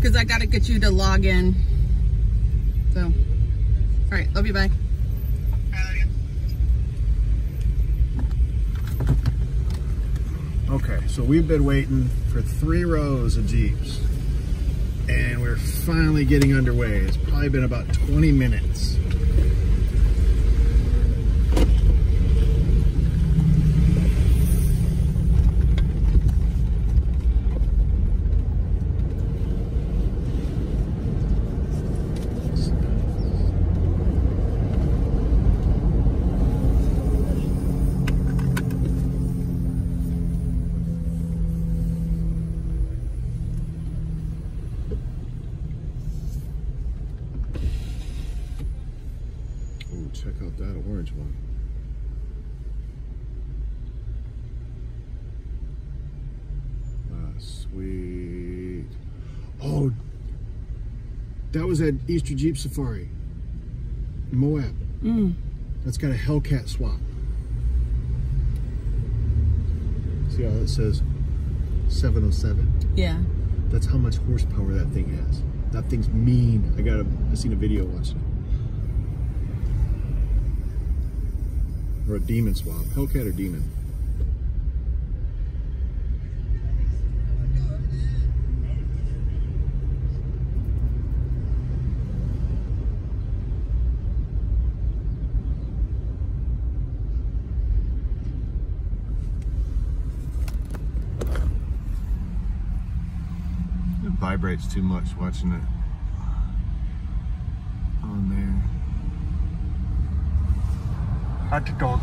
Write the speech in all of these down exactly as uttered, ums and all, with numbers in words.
because I got to get you to log in. So, all right, love you, bye. Okay, so we've been waiting for three rows of Jeeps, and we're finally getting underway. It's probably been about twenty minutes. Check out that orange one. Ah, sweet. Oh, that was at Easter Jeep Safari in Moab. Mm. That's got a Hellcat swap. See how it says seven oh seven? Yeah. That's how much horsepower that thing has. That thing's mean. I got a, I seen a video watching it. Or a Demon swap. Hellcat or Demon? It vibrates too much watching it on there. Hot to talk.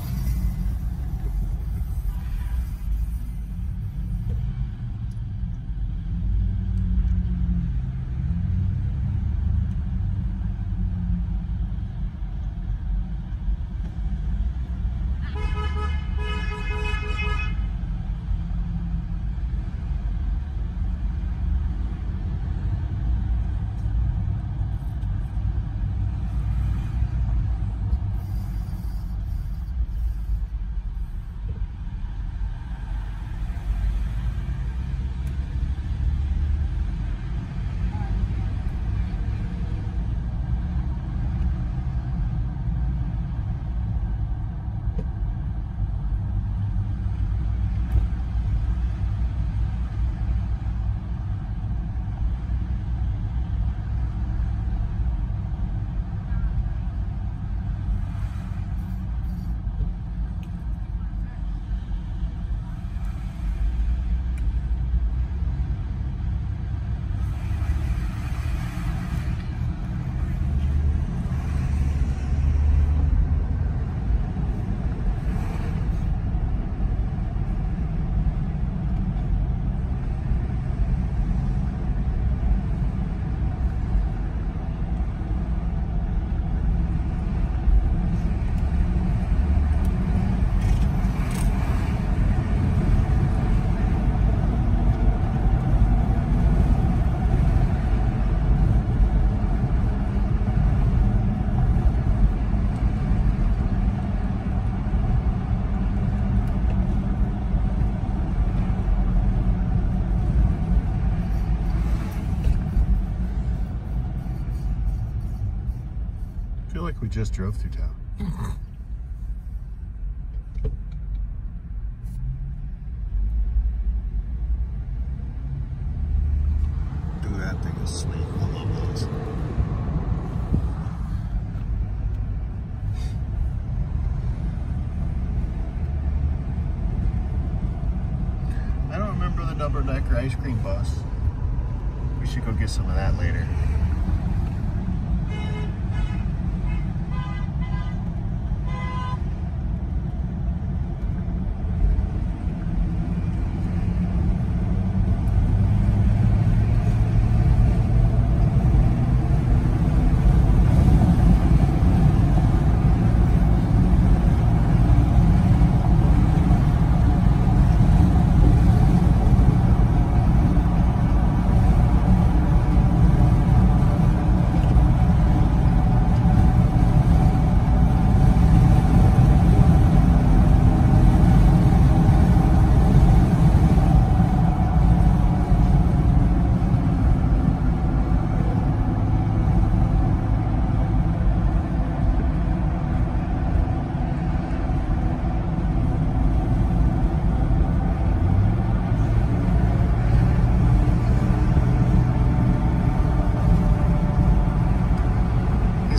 I feel like we just drove through town. Look at that thing asleep. I love those. I don't remember the double decker ice cream bus. We should go get some of that later.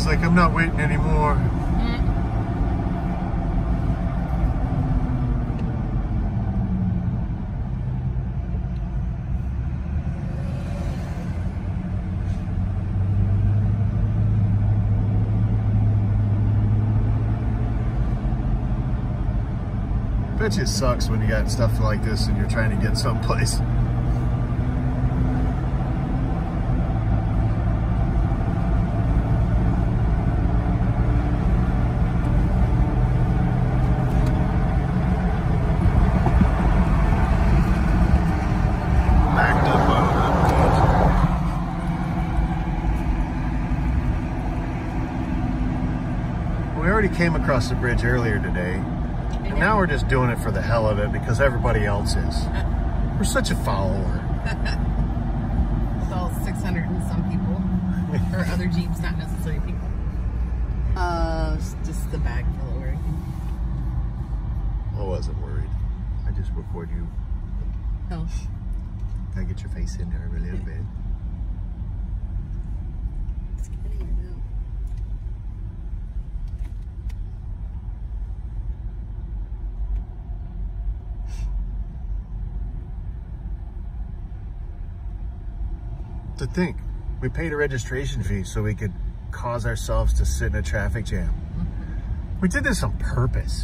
like, I'm not waiting anymore. Mm. Bet you it sucks when you got stuff like this and you're trying to get someplace. We already came across the bridge earlier today, and now we're just doing it for the hell of it because everybody else is. We're such a follower. With all six hundred and some people, or other Jeeps, not necessarily people. Uh, it's just the bag full of work. I wasn't worried. I just record you. Oh. Gotta get your face in there a little bit. It's getting it now. To think, we paid a registration fee so we could cause ourselves to sit in a traffic jam. Mm-hmm. We did this on purpose.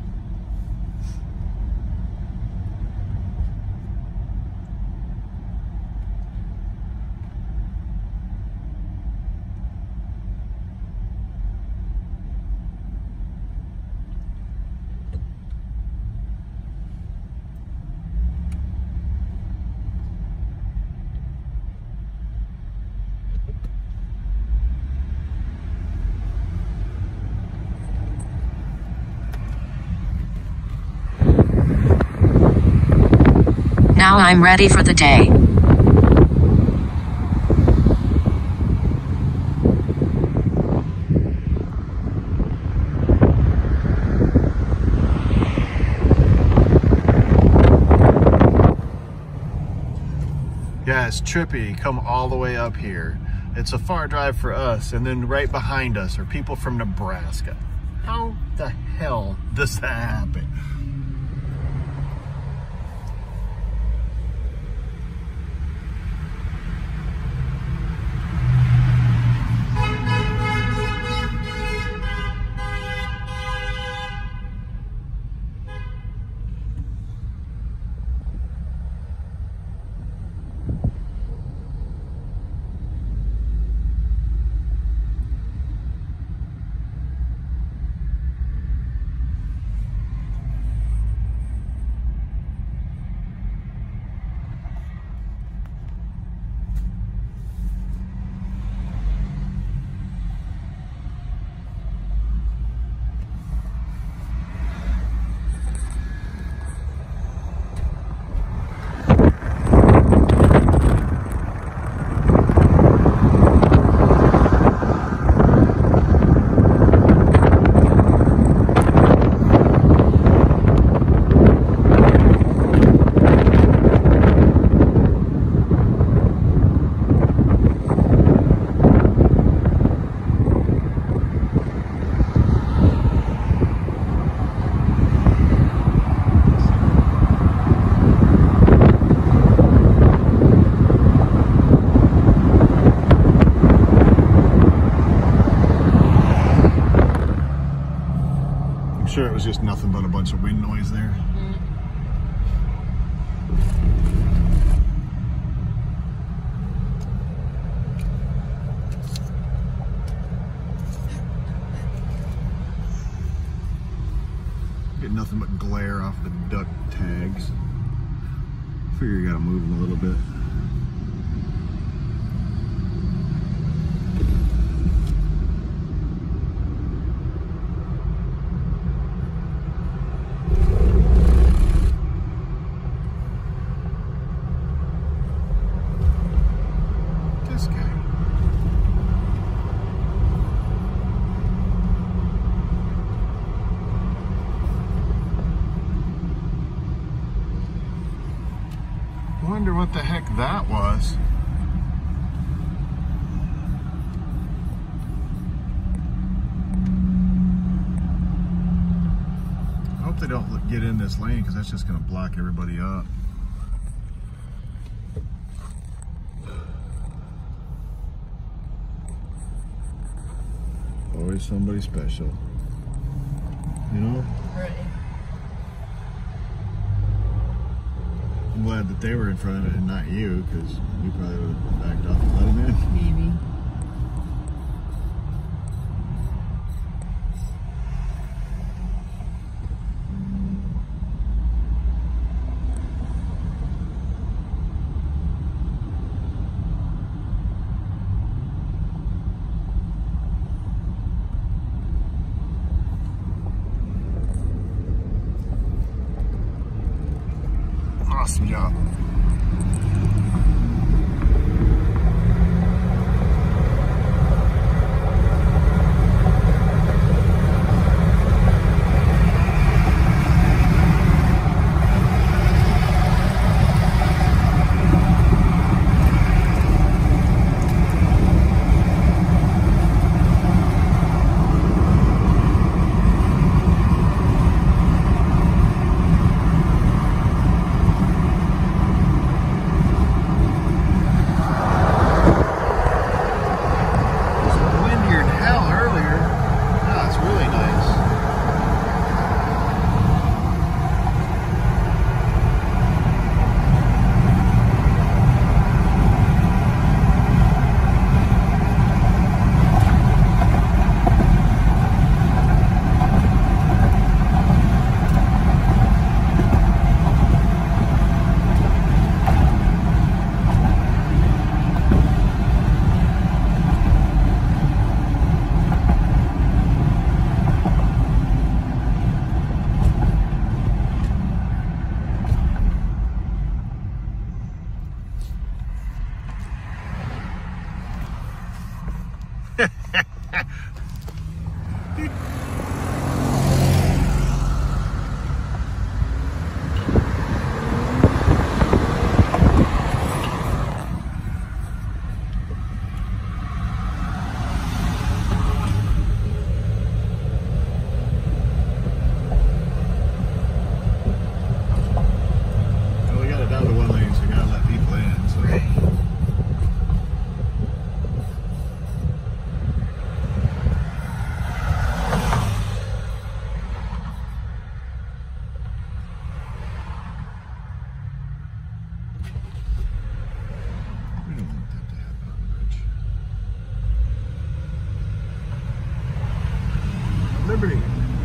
Now I'm ready for the day. Yeah, it's trippy. Come all the way up here. It's a far drive for us, and then right behind us are people from Nebraska. How the hell does that happen? Sure, it was just nothing but a bunch of wind noise there. Mm. Get nothing but glare off the duck tags. Figure you gotta move them a little bit. Wonder what the heck that was. they don't get in this lane because that's just going to block everybody up. Always somebody special, you know? Right. I'm glad that they were in front of it and not you, because you probably would have backed off and let them in. Maybe. Awesome job. Liberty.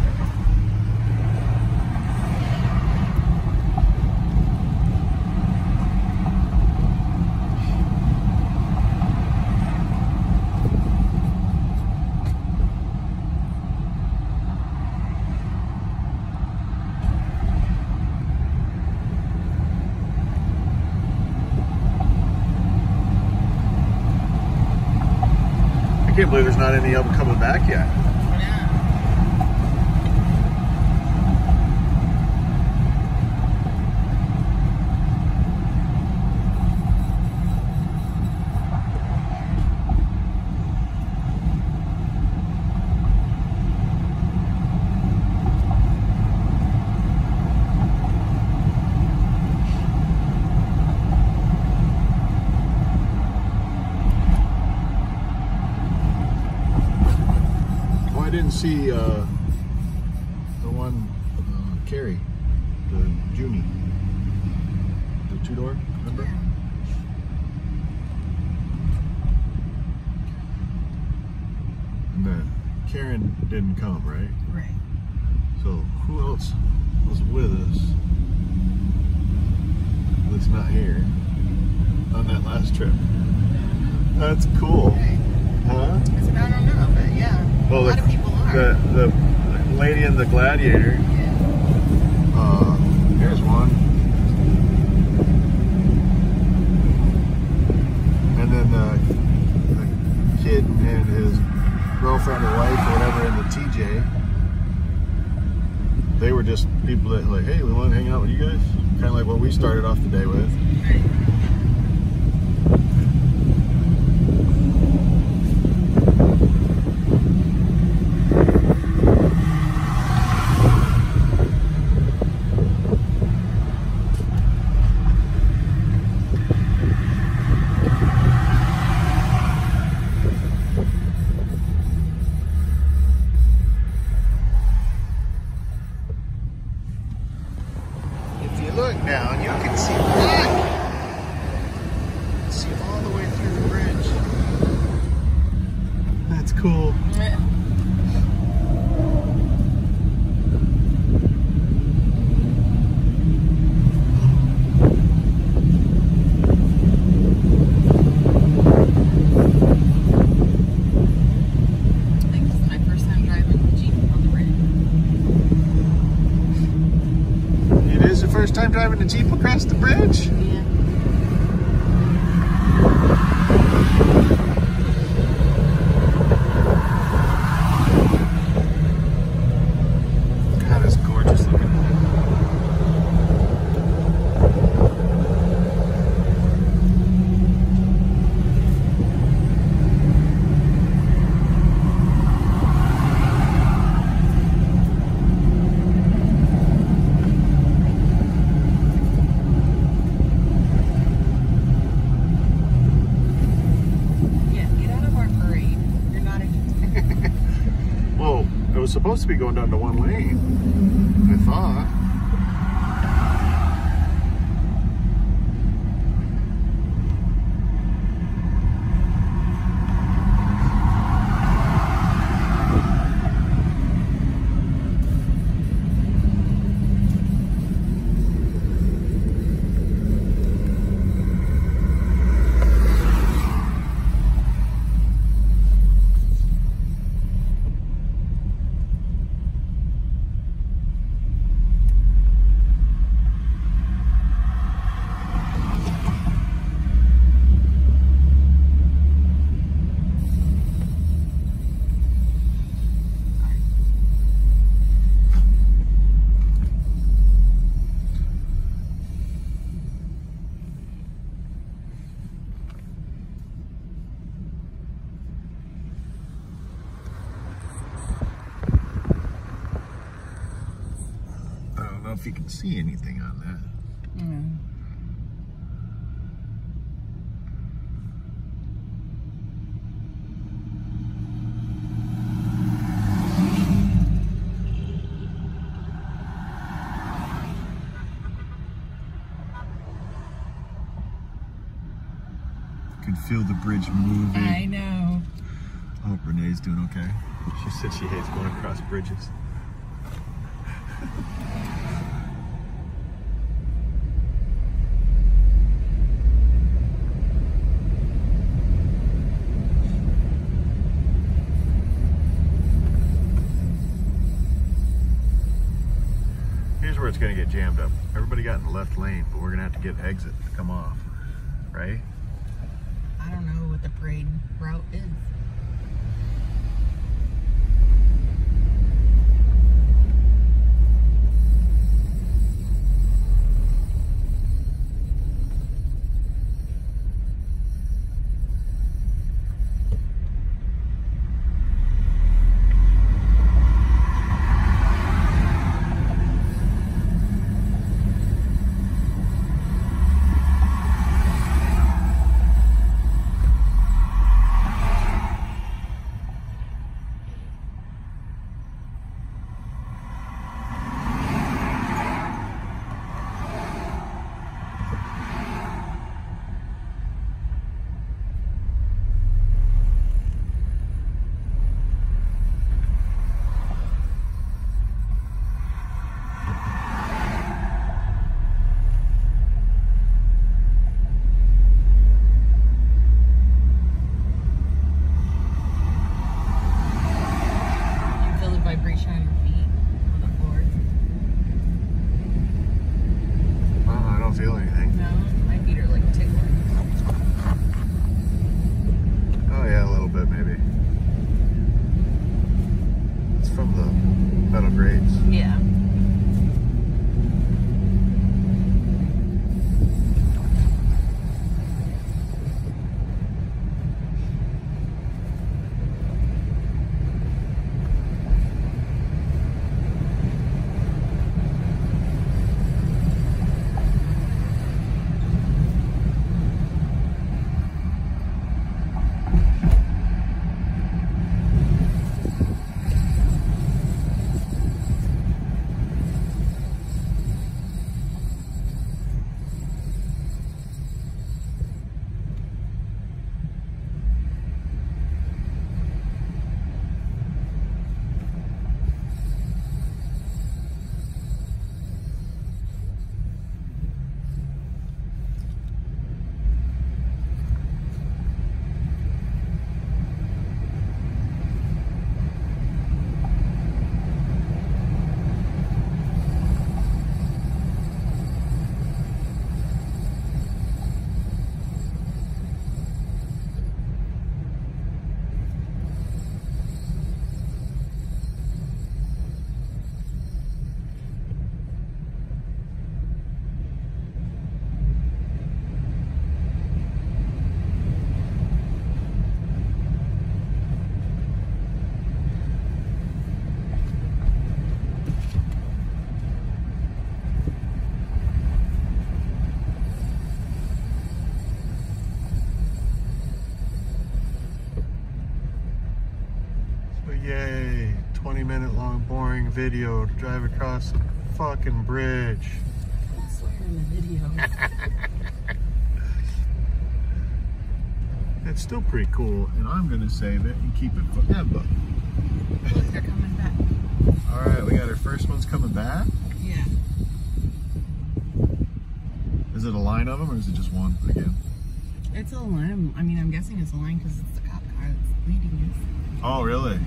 I can't believe there's not any of them coming back yet. I didn't see uh, the one, uh, Carrie, the Junie, the two-door, remember? And the Karen didn't come, right? Right. So who else was with us that's not here on that last trip? That's cool. Right. Huh? I said, I don't know, but yeah. Well, a lot the, of people are. The, the lady in the Gladiator. Yeah. Uh, here's one. And then the, the kid and his girlfriend or wife or whatever in the T J. They were just people that like, hey, we want to hang out with you guys. Kind of like what we started off the day with. Right. cool. I think this is my first time driving a Jeep on the bridge. It is the first time driving a Jeep across the bridge? Yeah. God, it's gorgeous looking. Yeah, get out of our parade. You're not a Well, it was supposed to be going down to one lane, I thought. I don't know if you can see anything on that. Mm. You can feel the bridge moving. I know. I hope Renee's doing okay. She said she hates going across bridges. Here's where it's gonna get jammed up. Everybody got in the left lane, but we're gonna have to get exit to come off, right? I don't know what the parade route is. twenty minute long boring video to drive across the fucking bridge. I swear in the video. It's still pretty cool, and I'm gonna save it and keep it forever. Look, they're coming back. All right, we got our first ones coming back. Yeah. Is it a line of them, or is it just one again? It's a line. I mean, I'm guessing it's a line because it's the cop car that's leading us. Oh, really?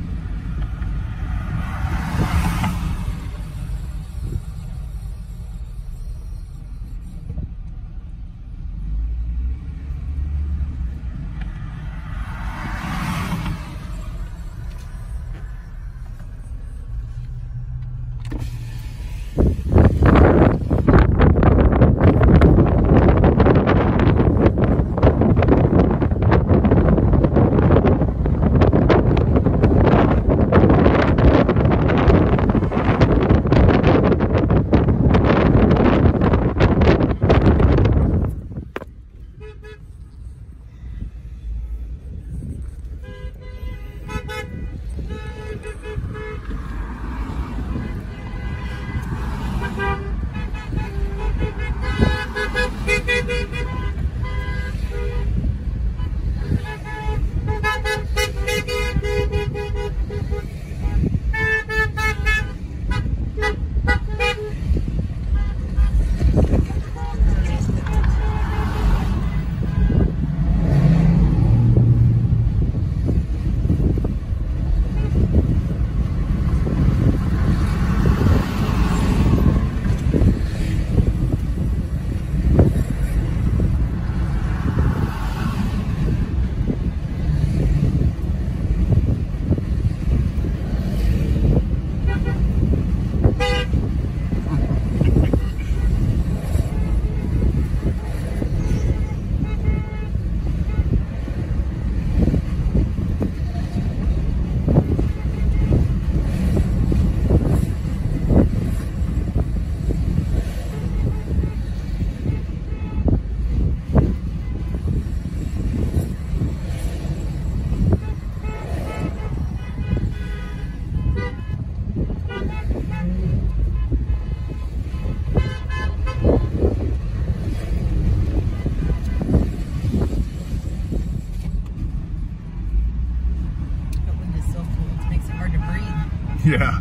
Yeah,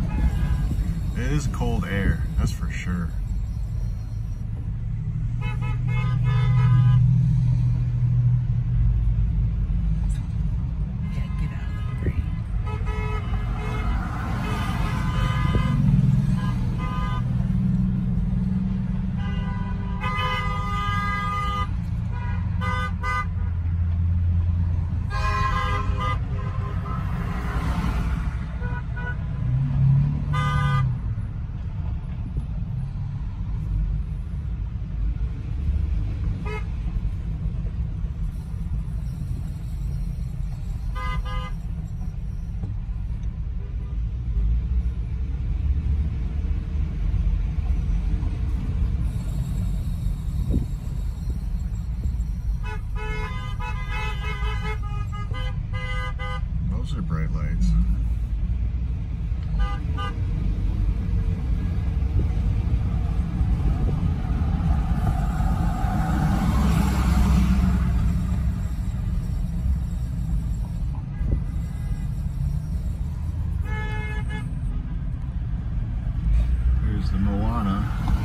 it is cold air, that's for sure. Yeah, get out of the rain. Those are bright lights. Here's the Moana.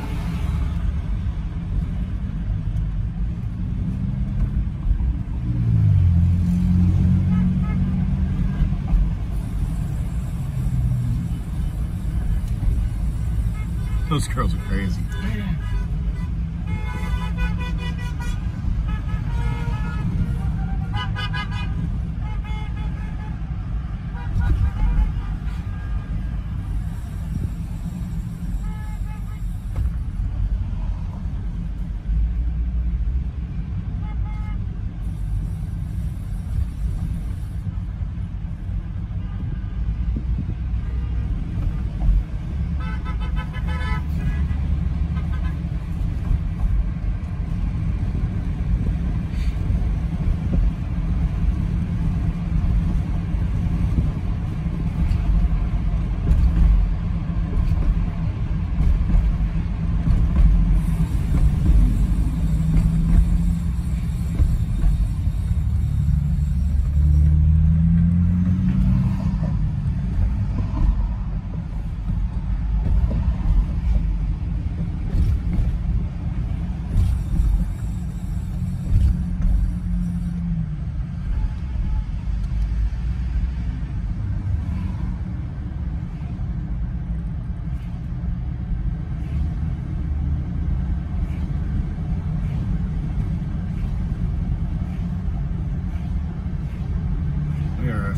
Those girls are crazy. Yeah.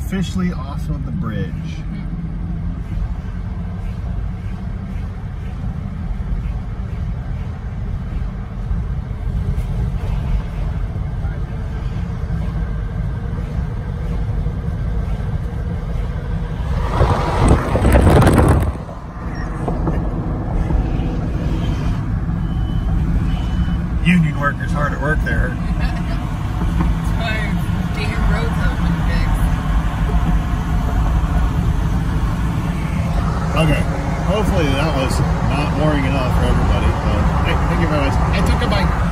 officially off of the bridge. Union workers hard at work there. Damn roads have been fixed. Okay, hopefully that was not boring enough for everybody. But hey, thank you very much. I took a bite.